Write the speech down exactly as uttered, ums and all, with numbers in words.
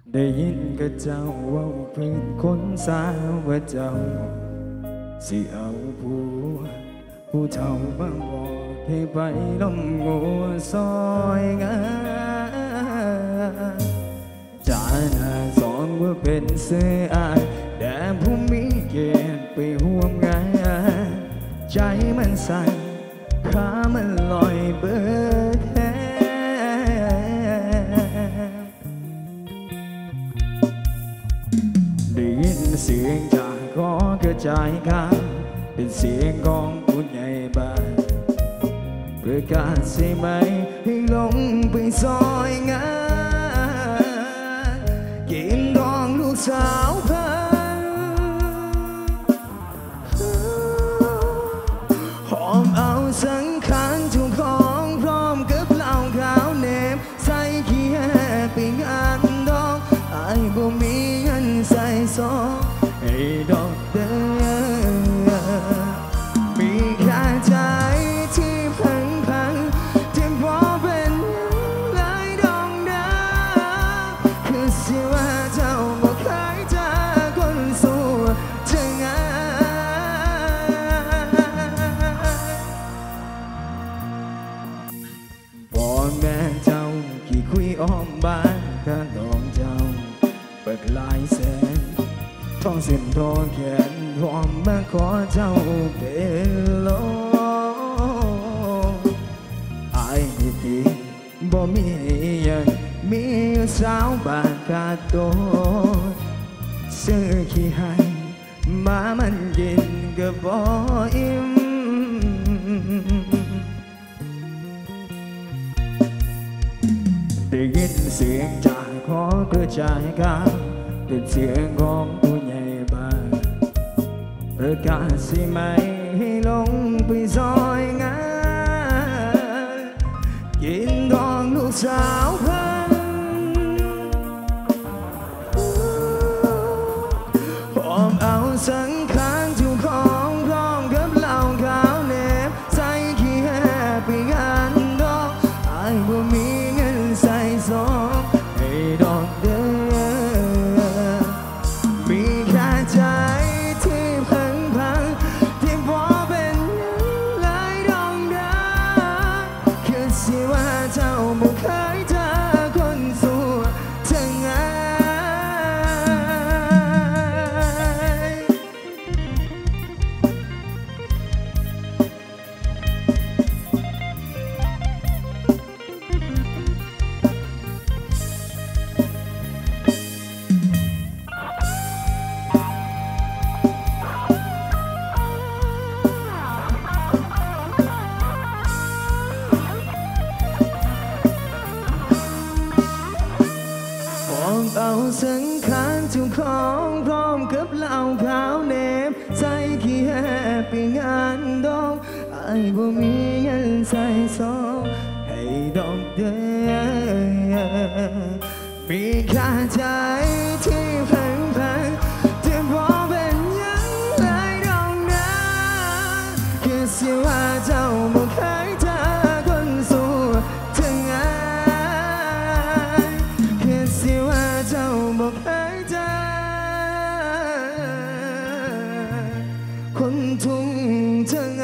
ได้ยินกับเจ้าว่าเป็นคนสาวว่าเจ้าสิเอาผัวผู้เฒ่ามาบอกให้ไปล้มงัวซอยงานจาหน้าสอนว่าเป็นเสื้ออายแต่ผู้มีเกียรติไปห่วงงานใจมันสั่นขามันลอยเบิดแทได้ยินเสียงจากขอกระจายข้างเป็นเสียงของผู้ใหญ่บ้านประกาศใช่ไหมให้ลงไปซอยงานกินดองลูกสาวเพิ่นหอมเอาสังขารเจ้าของพร้อมกับเหล้าขาวเนมใส่ขี้แห่ไปงานดองไอ้บ่มีเงินใส่ซองให้ดอกเด้อมีแค่ใจที่พังพังที่พอเป็นหลายดองเด้อคือสิว่าเจ้าบ่เคยเจอคนสู้จะงพ่อแม่เจ้าขี่คุยอ้อมบ้านถ้าดองเจ้าเปิดลายแสนท้องเส้นทองแขนพร้อมมาขอเจ้าเป็นโลอายนี่ดีบ่มีอย่างมีสาวบ้านกาโตซื้อขี้ให้มามันกินก็บ่อิ่มได้ยินเสียงจากขอกระจายข้างเป็นเสียงของผู้ใหญ่บ้านประกาศใช่ไหมให้ลงไปซอยงานกินดองลูกสาวเพิ่นหอมเอาสังขารเจ้าของพร้อมกับเหล้าขาวเนมใส่ขี้แห่ไปงานดอกไอ้บ่มีเงินใส่ซองให้ดอกเด้อมีแค่ใจที่พังพังที่พอเป็นหลายดองเด้อคือสิว่าเจ้าบ่เคยเจอคนสู้จะง่ายเอาสังขารเจ้าของพร้อมกับเหล้าขาวเนมใส่ขี้แห่ไปงานดองไอ้บ่มีเงินใส่ซองให้ดอกเด้อมีแค่ใจที่พังพังที่พอเป็นยังหลายดองเด้อคือสิว่าเจ้าบ่เคยเจอคนสู้จะง่ายคือสิว่าเจ้าบ่เคยเจอคนทุ่งจัง